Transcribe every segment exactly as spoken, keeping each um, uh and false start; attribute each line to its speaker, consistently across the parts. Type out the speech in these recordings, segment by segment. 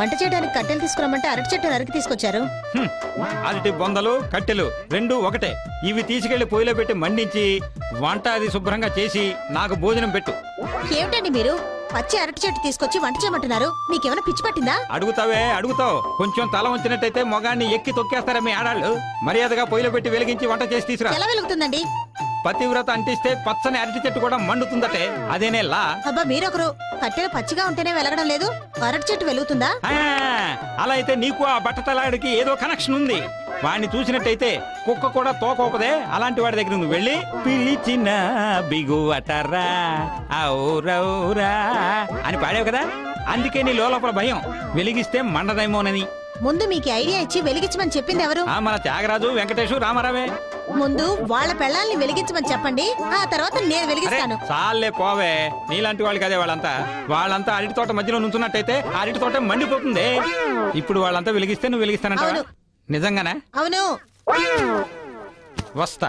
Speaker 1: వంట చేయడానికి కట్టెలు తీసుకురమ్మంటే అరటి చెట్టు నరికి తీసుకొచ్చారు.
Speaker 2: అరటి బొందలు కట్టెలు రెండు ఒకటే. ఇవి తీసుకెళ్లి పొయ్యిలో పెట్టి మండించి వంట అది శుభ్రంగా చేసి నాకు భోజనం పెట్టు.
Speaker 1: ఏమిటండి మీరు పచ్చి అరటి చెట్టు తీసుకొచ్చి వంట చేయమంటున్నారు? మీకేమైనా పిచ్చి పట్టిందా?
Speaker 2: అడుగుతావే అడుగుతావు. కొంచెం తల వంచినట్టయితే మొగాన్ని ఎక్కి తొక్కేస్తారా మీ ఆడాళ్ళు. మర్యాదగా పొయ్యిలో పెట్టి వెలిగించి వంట చేసి తీసుకురా.
Speaker 1: ఎలా వెలుగుతుందండి?
Speaker 2: పతివ్రత అంటిస్తే పచ్చని అరటి చెట్టు కూడా మండుతుందటే. అదేనే లా.
Speaker 1: అబ్బా మీరొకరు. కట్టెలు పచ్చిగా ఉంటేనే వెలగడం లేదు, అరటి చెట్టు వెలుగుతుందా?
Speaker 2: అలా అయితే నీకు ఆ బట్టతలాడికి ఏదో కనెక్షన్ ఉంది. వాడిని చూసినట్టయితే కుక్క కూడా తోకోపదే. అలాంటి వాడి దగ్గర నువ్వు వెళ్ళి పిలిచిన బిగువటరా ఔరౌరా అని పాడావు కదా, అందుకే నీ లోపల భయం వెలిగిస్తే మండదేమోనని.
Speaker 1: ముందు మీకు ఐడియా ఇచ్చి వెలిగించమని చెప్పింది ఎవరు?
Speaker 2: మన త్యాగరాజు వెంకటేశు రామారావే.
Speaker 1: ముందు వాళ్ళ పెళ్ళాల్ని వెలిగించమని చెప్పండి, ఆ తర్వాత నేను వెలిగిస్తాను.
Speaker 2: చాలే పోవే, నీలాంటి వాళ్ళకి అదే. వాళ్ళంతా వాళ్ళంతా అరటి తోట మధ్యలో నుంచున్నట్టయితే అరటి తోట మండిపోతుంది. ఇప్పుడు వాళ్ళంతా వెలిగిస్తే నువ్వు వెలిగిస్తానంటావా? నిజంగానే?
Speaker 1: అవును.
Speaker 2: వస్తా.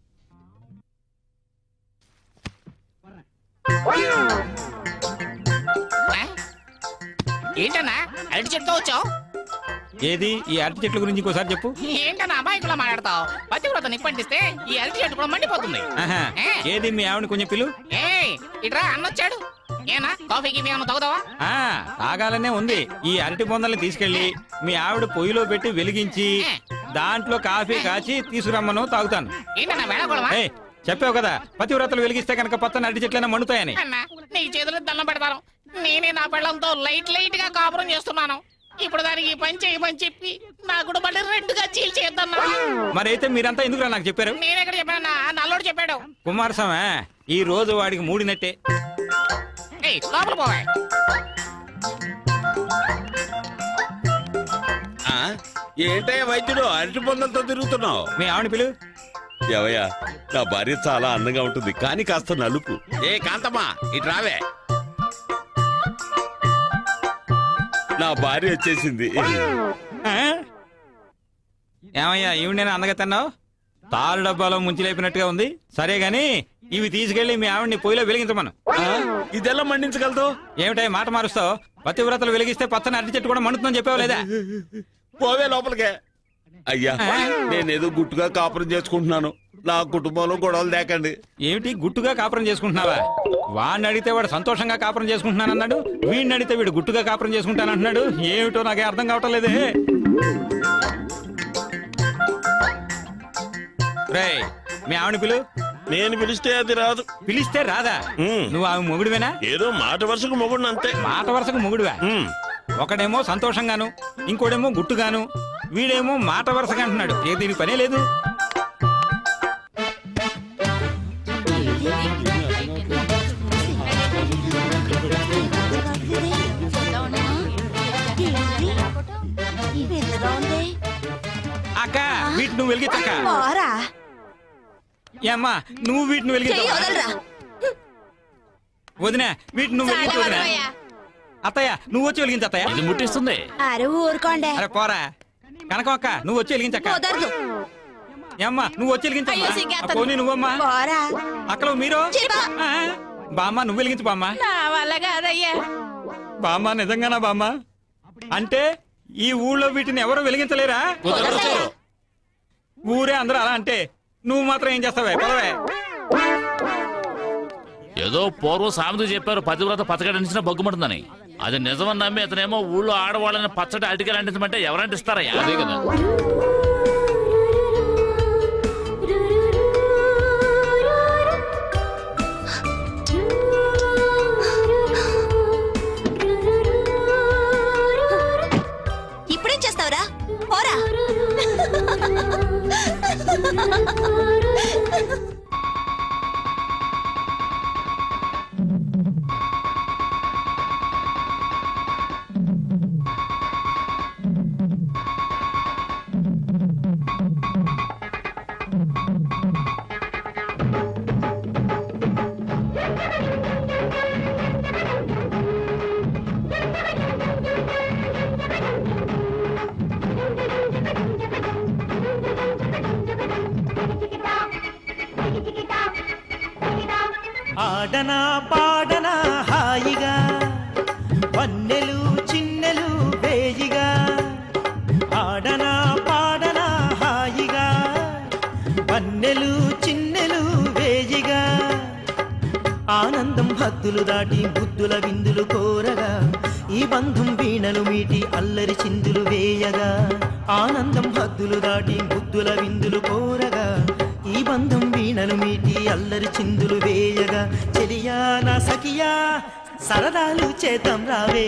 Speaker 3: ఏంటన్నా అరటి చెట్టుతో వచ్చావు?
Speaker 2: ఏది ఈ అరటి చెట్ల గురించి ఇంకోసారి చెప్పు.
Speaker 3: ఏంటన్నా అమాయకులా మాట్లాడతావు? పతివ్రత నిప్పంటిస్తే ఈ అరటి చెట్టు కూడా మండిపోతుంది.
Speaker 2: ఏది మీ ఆవిడ కొంచెం పిలు.
Speaker 3: ఏ ఇట్రా అన్నొచ్చాడు. ఏనా కాఫీకి మీ అన్న తాగుతావా?
Speaker 2: తాగాలనే ఉంది. ఈ అరటి బొందల్ని తీసుకెళ్లి మీ ఆవిడ పొయ్యిలో పెట్టి వెలిగించి దాంట్లో కాఫీ కాచి తీసుకురమ్మను, తాగుతాను. చెప్పావు కదా పతివ్రతలు వెలిగిస్తే కనుక పచ్చని అరటి చెట్లైనా మండుతాయని.
Speaker 3: నీ చేతులు దండం పెడతాను. నేనే నా పెళ్ళంతో లైట్ లైట్ గా కాపురం చేస్తున్నాను. ఇప్పుడు దానికి పని చేయమని చెప్పి నాకు మళ్ళీ రెండుగా చీల్చేద్దాం.
Speaker 2: మరైతే మీరంతా ఎందుకు నాకు చెప్పారు?
Speaker 3: నేనెక్కడ చెప్పాను? నల్లోడు చెప్పాడు.
Speaker 2: కుమారస్వామి ఈ రోజు వాడికి మూడినట్టే.
Speaker 3: లోపల పోవా.
Speaker 4: ఏంటయ్యా వైద్యుడు అరటి బొందలతో తిరుగుతున్నావు?
Speaker 2: మీ ఆవిడ పిలు.
Speaker 4: ఎవయ్యా, నా భార్య చాలా అందంగా ఉంటుంది కానీ కాస్త నలుపు. ఏ కాంతమ్మా ఇటు రావే. నా భార్య వచ్చేసింది.
Speaker 2: ఏమయ్యా ఈవిడైనా అందగా తిన్నావు? తారు డబ్బాలో ముంచి లేపినట్టుగా ఉంది. సరే గాని ఇవి తీసుకెళ్లి మీ ఆవిడ్ని పొయ్యిలో వెలిగించమను.
Speaker 4: ఇదెలా మండించగలదు?
Speaker 2: ఏమిటాయి మాట మారుస్తావు? పతివ్రతలు వెలిగిస్తే పచ్చని అరటి చెట్టు కూడా మండుతుందని చెప్పావు లేదా?
Speaker 4: పోవే లోపలికే. అయ్యా నేనేదో గుట్టుగా కాపురం చేసుకుంటున్నాను, నా కుటుంబంలో గొడవలు దేకండి.
Speaker 2: ఏమిటి గుట్టుగా కాపురం చేసుకుంటున్నావా? వాడిని అడిగితే వాడు సంతోషంగా కాపురం చేసుకుంటున్నాను అన్నాడు, వీడిని అడిగితే వీడు గుట్టుగా కాపురం చేసుకుంటాను అంటున్నాడు. ఏమిటో నాకే అర్థం కావటం లేదే. రే మీ ఆవిడ పిలు.
Speaker 4: నేను పిలిస్తే అది రాదు.
Speaker 2: పిలిస్తే రాదా? నువ్వు ఆమె మొగుడువేనా?
Speaker 4: ఏదో మాట వరుసకు మొగుడు అంతే.
Speaker 2: మాట వరుసకు మొగుడువా? ఒకడేమో సంతోషంగాను, ఇంకోడేమో గుట్టుగాను, వీడేమో మాట వరుసగా అంటున్నాడు. ఏ దీనికి పనే లేదు. అక్క వీటి నువ్వు వెలిగించక్క. ఏమ్మా నువ్వు వీటిని వెలిగించ. వదినా వీటిని నువ్వు వెలిగించు. వదినా అత్తయ్య నువ్వు వచ్చి వెలిగించ. అత్తయ్య
Speaker 5: ఇది ముట్టిస్తుంది.
Speaker 1: ఊరుకోండి.
Speaker 2: అరే పోరా. కనకం అక్క నువ్వు వచ్చి వెలిగించక్క. ఏమ్మా నువ్వు వచ్చి వెలిగించమ్మా. పోనీ నువ్వమ్మా. అక్కడ మీరు బామ్మ నువ్వు వెలిగించు బామ్మ. బామ్మ నిజంగానా బామ్మ? అంటే ఈ ఊళ్ళో వీటిని ఎవరు వెలిగించలేరా? ఊరే అందరూ అలా అంటే నువ్వు మాత్రం ఏం చేస్తావే? పొలవే.
Speaker 5: ఏదో పూర్వం సామెత చెప్పారు, పతివ్రత పచ్చగడ్డ అంటించిన బొగ్గుమంటుందని. అది నిజమని నమ్మి అతనేమో ఊళ్ళో ఆడవాళ్ళని పచ్చడి అరటికాయలు అంటించమంటే ఎవరంటిస్తారా? అదే కదా.
Speaker 1: ఇప్పుడేం చేస్తావురా? పోరా.
Speaker 6: ఆడనా పాడనా హాయిగా వన్నెలు చిన్నెలు వే వన్నెలు చిన్నెలు వేయిగా ఆనందం హద్దులు దాటి బుద్ధుల విందులు కోరగా ఈ బంధం వీణలు మీటి అల్లరి చిందులు వేయగా ఆనందం హద్దులు దాటి బుద్ధుల విందులు కోరగా ఈ బంధం వీణలు మీటి అల్లరి చిందులు వేయగా చెలియా నా సఖియా సరదాలు చేతం రావే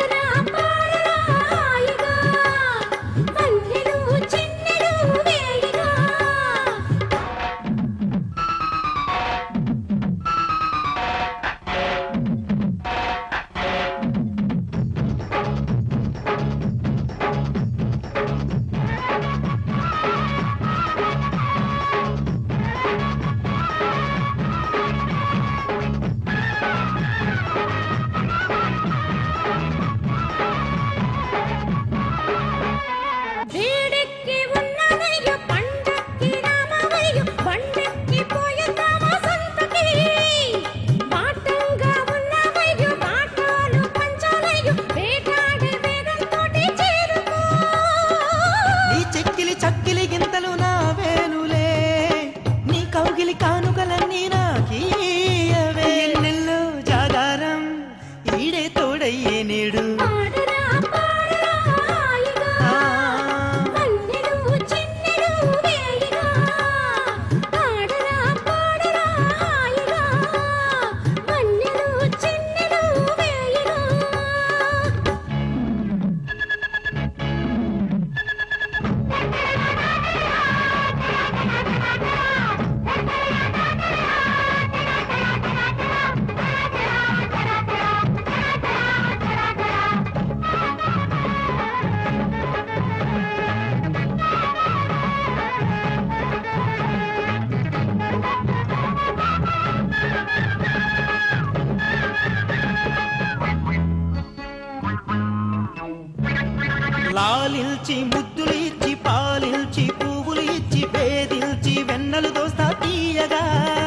Speaker 6: లాలిల్చి ముద్దులు ఇచ్చి పాలిల్చి పువ్వులు ఇచ్చి వేదిల్చి వెన్నెలు దోస్తా తీయగా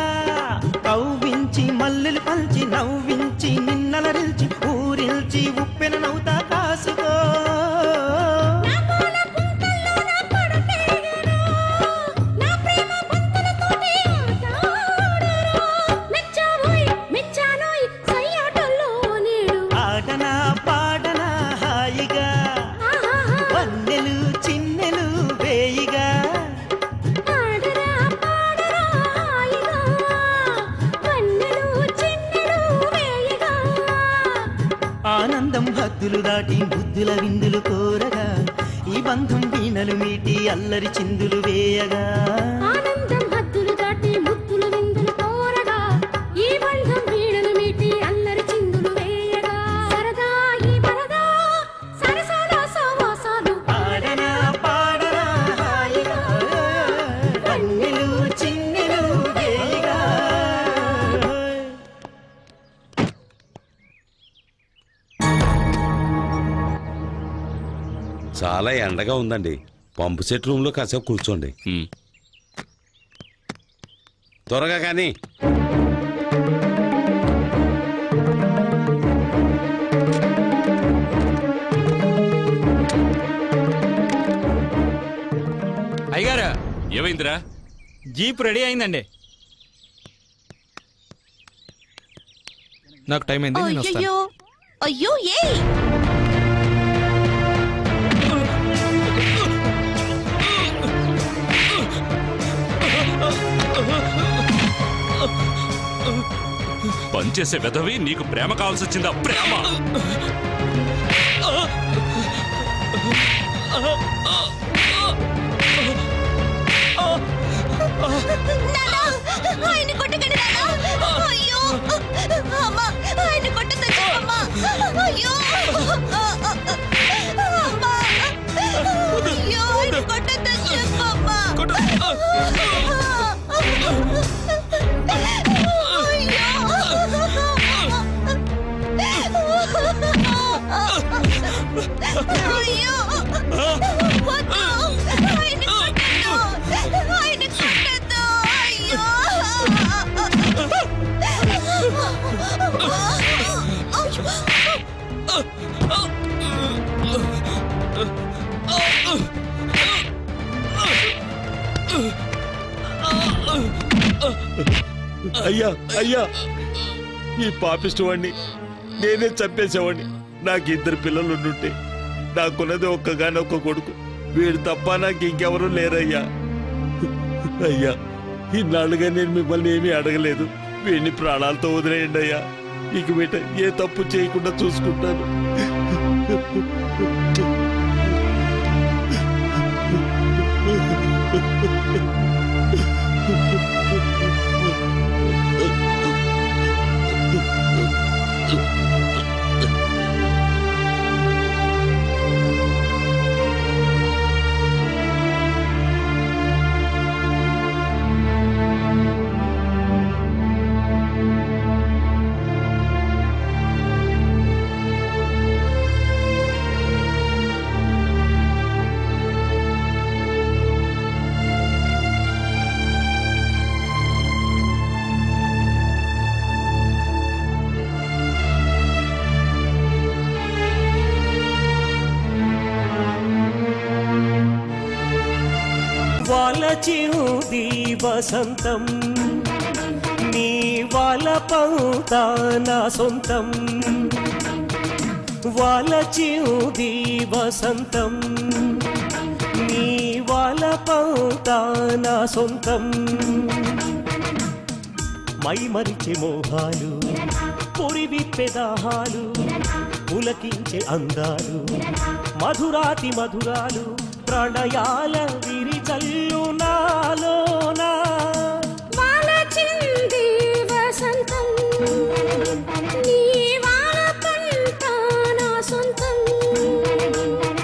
Speaker 6: కవ్వించి మల్లెలు పల్చి నవ్వించి నిన్నలరిల్చి ఊరిల్చి ఉప్పెన నవ్వుతా కాసుకో ఆటనా పాటనా హాయిగా వన్నెలు చిన్నెలు వేయిగా ఆనందం హద్దులు దాటి బుద్ధుల విందులు కోరగా ఈ బంధం వీణలు మీటి అల్లరి చిందులు వేయగా
Speaker 7: ఆనందం హద్దులు దాటి బుద్ధుల విందులు కోరగా ఈ బంధం వీణలు మీటి అల్లరి చిందులు వేయగా సరదా ఈ బరదా సరసాల సవాసాలు
Speaker 6: ఆడనా పాడనా హాయిగా వన్నెలు చిన్నెలు వేయిగా
Speaker 4: చాలా ఎండగా ఉందండి. పంపు సెట్ రూమ్ లో కాసేపు కూర్చోండి. త్వరగా కానీ.
Speaker 2: అయ్యగారు
Speaker 8: ఏమైందిరా?
Speaker 2: జీప్ రెడీ అయిందండి.
Speaker 8: నాకు టైం అయింది, నేను వస్తాను.
Speaker 1: అయ్యో అయ్యో ఏ
Speaker 8: పనిచేసే వెధవి, నీకు ప్రేమ కావాల్సి వచ్చిందా? ప్రేమ
Speaker 1: ఆయన కొట్టకండి నాన్న. అయ్యో అమ్మా, ఆయన కొట్టద్దు చెప్పమ్మా. అయ్యో అమ్మా, అయ్యో ఆయన కొట్టద్దు చెప్పమ్మా. అయ్యో వద్దు, ఆయన కొట్టద్దు, ఆయన కొట్టద్దు. అయ్యో
Speaker 8: Oh!
Speaker 4: అయ్యా అయ్యా ఈ పాపిస్ట్ వాడిని నేనే చంపేసేవాడిని. నాకు ఇద్దరు పిల్లలు ఉండుంటే నాకున్నది ఒక్కగానే ఒక్క కొడుకు. వీడు తప్ప నాకు ఇంకెవరూ లేరయ్యా. అయ్యా ఇన్నాళ్ళుగా నేను మిమ్మల్ని ఏమీ అడగలేదు. వీడిని ప్రాణాలతో వదిలేయండి అయ్యా. ఇక బిడ్డ ఏ తప్పు చేయకుండా చూసుకుంటాను.
Speaker 9: వాలచిరుది వసంతం నీ వాలపంతా నా సొంతం. వాలచిరుది వసంతం నీ వాలపంతా నా సొంతం. మై మరిచే మోహాలు పొరివిప్పే దాహాలు పులకించే అందాలు మధురాతి మధురాలు ప్రణయాల విరిచల్లు నాలో